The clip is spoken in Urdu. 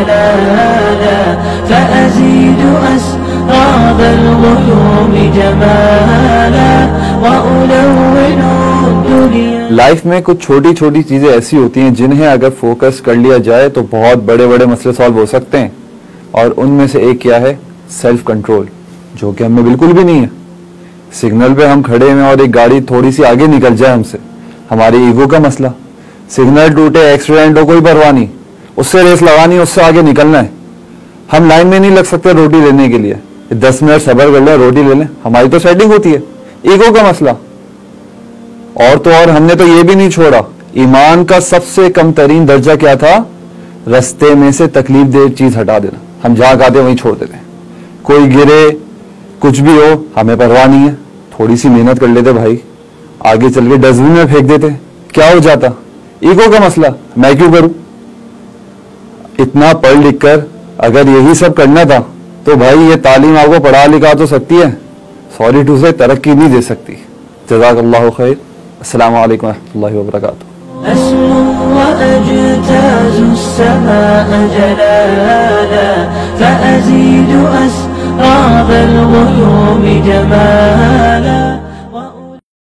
جلالا فأزيد أسراب الغيوم جمالا وألون الدنيا. لائف میں کچھ چھوٹی چھوٹی چیزیں ایسی ہوتی ہیں جنہیں اگر فوکس کر لیا جائے تو بہت بڑے بڑے مسئلے سالو ہو سکتے ہیں، اور ان میں سے ایک کیا ہے؟ سیلف کنٹرول، جو کہ ہم میں بالکل بھی نہیں ہے. سگنل پہ ہم کھڑے ہیں اور ایک گاڑی تھوڑی سی آگے نکل جائے ہم سے، ہماری ایگو کا مسئلہ. سگنل ٹوٹے، ایکسیڈنٹ ہو، کوئی پرواہ نہیں، اس سے ریس لگانی، اس سے آگے نکلنا ہے. ہم لائن میں نہیں لگ سکتے روٹی لینے کے لیے، 10 منٹ صبر کر لیں، روٹی لے لیں، ہماری تو سیٹنگ ہوتی ہے. ایگو کا مسئلہ. اور تو اور ہم نے تو یہ بھی نہیں چھوڑا، ایمان کا سب سے کم ترین درجہ کیا تھا؟ رستے میں سے تکلیف دہ چیز ہٹا دینا. ہم جہاں کہتے ہیں وہیں چھوڑ دیتے ہیں. کوئی گرے، کچھ بھی ہو، ہمیں پرواہ نہیں ہے، تھوڑی سی محنت کر لیتے بھائی، آگے چل کے ڈسٹ بن میں پھینک دیتے، کیا ہو جاتا؟ ایگو کا مسئلہ، میں کیوں کروں؟ اتنا پڑھ لکھ کر اگر یہی سب کرنا تھا تو بھائی یہ تعلیم آپ کو پڑھا لکھا تو سکتی ہے، سوری ٹو سے ترقی نہیں دے سکتی. جزاک اللہ خیر. السلام علیکم ورحمۃ اللہ وبرکاتہ. أسمو وأجتاز السماء جلالا فأزيد أسراب الغيوم جمالا